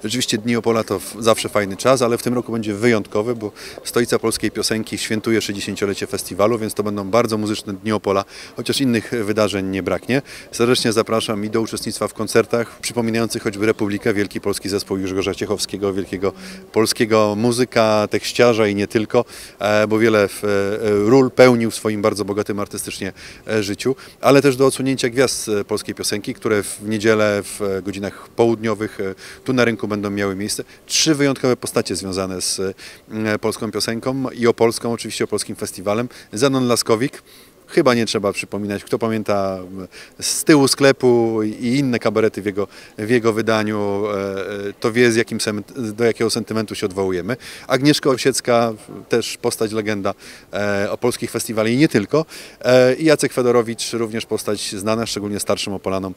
Rzeczywiście Dni Opola to zawsze fajny czas, ale w tym roku będzie wyjątkowy, bo Stolica Polskiej Piosenki świętuje 60-lecie festiwalu, więc to będą bardzo muzyczne Dni Opola, chociaż innych wydarzeń nie braknie. Serdecznie zapraszam i do uczestnictwa w koncertach przypominających choćby Republikę, wielki polski zespół Grzegorza Ciechowskiego, wielkiego polskiego muzyka, tekściarza i nie tylko, bo wiele ról pełnił w swoim bardzo bogatym artystycznie życiu, ale też do odsłonięcia gwiazd polskiej piosenki, które w niedzielę w godzinach południowych tu na rynku będą miały miejsce. 3 wyjątkowe postacie związane z polską piosenką i opolską, oczywiście opolskim festiwalem. Zenon Laskowik. Chyba nie trzeba przypominać, kto pamięta Z tyłu sklepu i inne kabarety w jego wydaniu, to wie do jakiego sentymentu się odwołujemy. Agnieszka Osiecka, też postać legenda opolskich festiwali i nie tylko. I Jacek Fedorowicz, również postać znana, szczególnie starszym Opolanom,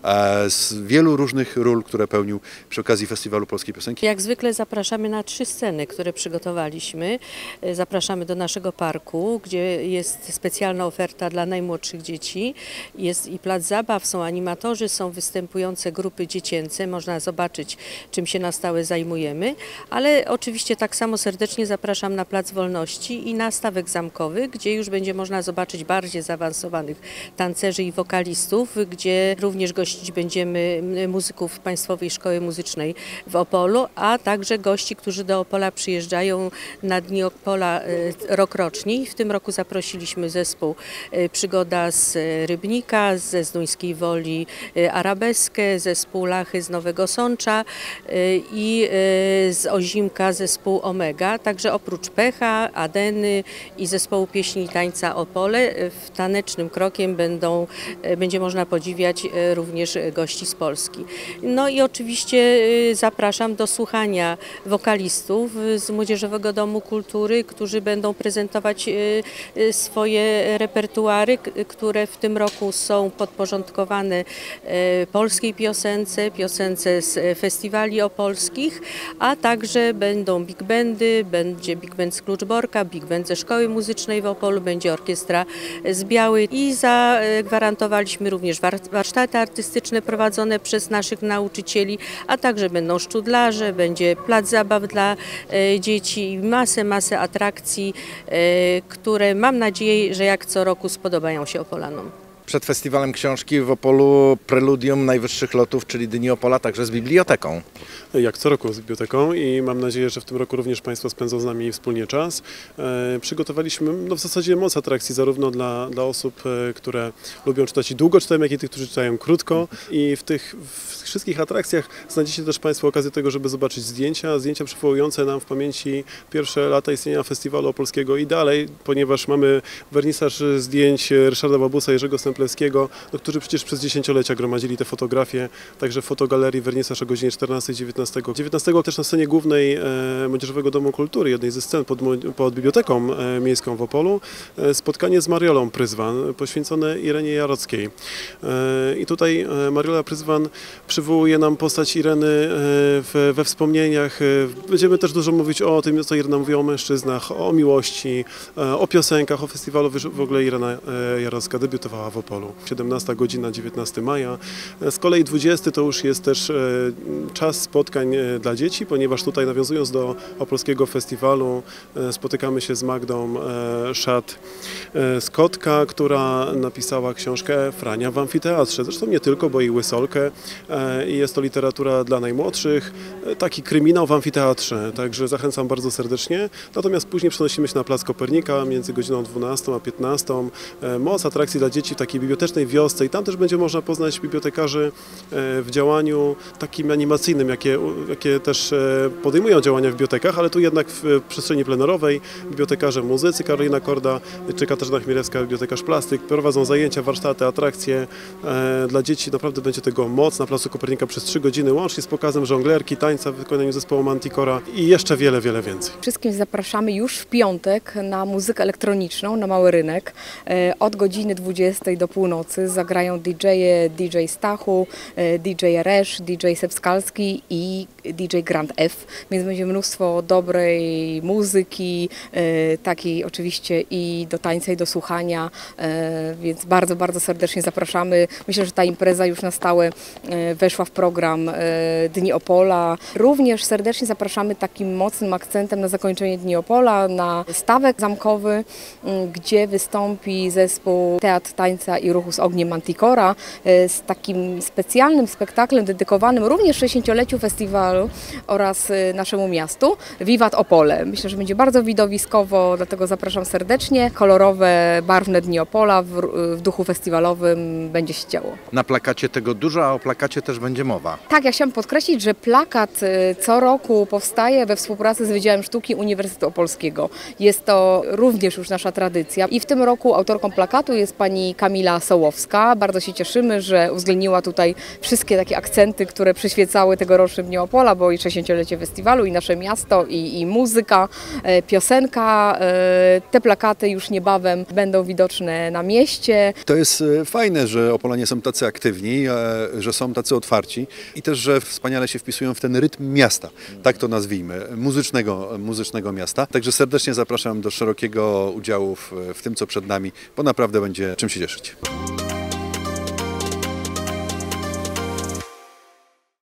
z wielu różnych ról, które pełnił przy okazji Festiwalu Polskiej Piosenki. Jak zwykle zapraszamy na 3 sceny, które przygotowaliśmy. Zapraszamy do naszego parku, gdzie jest specjalna oferta dla najmłodszych dzieci. Jest i plac zabaw, są animatorzy, są występujące grupy dziecięce. Można zobaczyć, czym się na stałe zajmujemy, ale oczywiście tak samo serdecznie zapraszam na Plac Wolności i na Stawek Zamkowy, gdzie już będzie można zobaczyć bardziej zaawansowanych tancerzy i wokalistów, gdzie również gościć będziemy muzyków Państwowej Szkoły Muzycznej w Opolu, a także gości, którzy do Opola przyjeżdżają na Dni Opola rokrocznie. W tym roku zaprosiliśmy zespół Przygoda z Rybnika, ze Zduńskiej Woli Arabeskę, zespół Lachy z Nowego Sącza i z Ozimka zespół Omega. Także oprócz Pecha, Adeny i zespołu pieśni i tańca Opole tanecznym krokiem będzie można podziwiać również gości z Polski. No i oczywiście zapraszam do słuchania wokalistów z Młodzieżowego Domu Kultury, którzy będą prezentować swoje repertuary, które w tym roku są podporządkowane polskiej piosence z festiwali opolskich, a także będą big bandy, będzie big band z Kluczborka, big band ze Szkoły Muzycznej w Opolu, będzie orkiestra z Białej i zagwarantowaliśmy również warsztaty artystyczne prowadzone przez naszych nauczycieli, a także będą szczudlarze, będzie plac zabaw dla dzieci i masę atrakcji, które mam nadzieję, że jak co roku spodobają się Opolanom. Przed Festiwalem Książki w Opolu preludium najwyższych lotów, czyli Dni Opola, także z biblioteką. Jak co roku z biblioteką i mam nadzieję, że w tym roku również Państwo spędzą z nami wspólnie czas. Przygotowaliśmy w zasadzie moc atrakcji zarówno dla osób, które lubią czytać i długo czytają, jak i tych, którzy czytają krótko. I w tych wszystkich atrakcjach znajdziecie też Państwo okazję tego, żeby zobaczyć zdjęcia przywołujące nam w pamięci pierwsze lata istnienia Festiwalu Opolskiego i dalej, ponieważ mamy wernisaż zdjęć Ryszarda Babusa i Jerzego Stemplewskiego, którzy przecież przez dziesięciolecia gromadzili te fotografie, także w fotogalerii wernisaż o godzinie 14 i 19. 19 też na scenie głównej Młodzieżowego Domu Kultury, jednej ze scen pod Biblioteką Miejską w Opolu, spotkanie z Mariolą Pryzwan poświęcone Irenie Jarockiej. I tutaj Mariola Pryzwan przywołuje nam postać Ireny we wspomnieniach. Będziemy też dużo mówić o tym, co Irena mówiła o mężczyznach, o miłości, o piosenkach, o festiwalu. W ogóle Irena Jarocka debiutowała w Opolu. 17 godzina, 19 maja. Z kolei 20 to już jest też czas spotkań dla dzieci, ponieważ tutaj nawiązując do opolskiego festiwalu spotykamy się z Magdą Szat-Skotka, która napisała książkę Frania w amfiteatrze. Zresztą nie tylko, bo i Łysolkę. I jest to literatura dla najmłodszych, taki kryminał w amfiteatrze, także zachęcam bardzo serdecznie. Natomiast później przenosimy się na Plac Kopernika między godziną 12 a 15. Moc atrakcji dla dzieci w takiej bibliotecznej wiosce i tam też będzie można poznać bibliotekarzy w działaniu takim animacyjnym, jakie też podejmują działania w bibliotekach, ale tu jednak w przestrzeni plenerowej bibliotekarze muzycy Karolina Korda czy Katarzyna Chmielewska, bibliotekarz plastyk, prowadzą zajęcia, warsztaty, atrakcje dla dzieci. Naprawdę będzie tego moc na Placu Kopernika przez 3 godziny, łącznie z pokazem żonglerki, tańca w wykonaniu zespołu Manticora i jeszcze wiele więcej. Wszystkim zapraszamy już w piątek na muzykę elektroniczną, na Mały Rynek od godziny 20 do do północy. Zagrają DJ-e, DJ Stachu, DJ Resz, DJ Sepskalski i DJ Grand F, więc będzie mnóstwo dobrej muzyki, takiej oczywiście i do tańca, i do słuchania, więc bardzo, bardzo serdecznie zapraszamy. Myślę, że ta impreza już na stałe weszła w program Dni Opola. Również serdecznie zapraszamy takim mocnym akcentem na zakończenie Dni Opola, na stawek zamkowy, gdzie wystąpi zespół Teatr Tańca i Ruchu z Ogniem Manticora z takim specjalnym spektaklem dedykowanym również 60-leciu festiwalu oraz naszemu miastu. Wiwat Opole. Myślę, że będzie bardzo widowiskowo, dlatego zapraszam serdecznie. Kolorowe, barwne Dni Opola w duchu festiwalowym będzie się działo. Na plakacie tego dużo, a o plakacie też będzie mowa. Tak, ja chciałam podkreślić, że plakat co roku powstaje we współpracy z Wydziałem Sztuki Uniwersytetu Opolskiego. Jest to również już nasza tradycja i w tym roku autorką plakatu jest pani Kamila Sołowska. Bardzo się cieszymy, że uwzględniła tutaj wszystkie takie akcenty, które przyświecały tegorocznym Dniom Opola, bo i 60-lecie festiwalu, i nasze miasto, i muzyka, piosenka. Te plakaty już niebawem będą widoczne na mieście. To jest fajne, że Opolanie są tacy aktywni, że są tacy otwarci i też, że wspaniale się wpisują w ten rytm miasta, tak to nazwijmy, muzycznego miasta. Także serdecznie zapraszam do szerokiego udziału w tym, co przed nami, bo naprawdę będzie czym się cieszyć.